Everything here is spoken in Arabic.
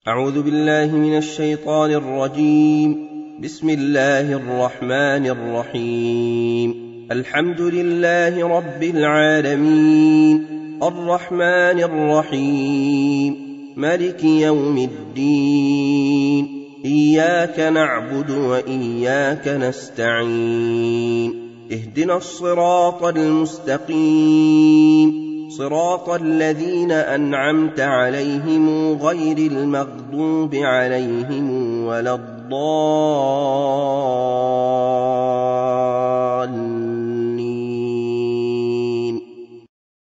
أعوذ بالله من الشيطان الرجيم. بسم الله الرحمن الرحيم. الحمد لله رب العالمين، الرحمن الرحيم، مالك يوم الدين، إياك نعبد وإياك نستعين، اهدنا الصراط المستقيم، صراط الذين أنعمت عليهم غير المغضوب عليهم ولا الضالين.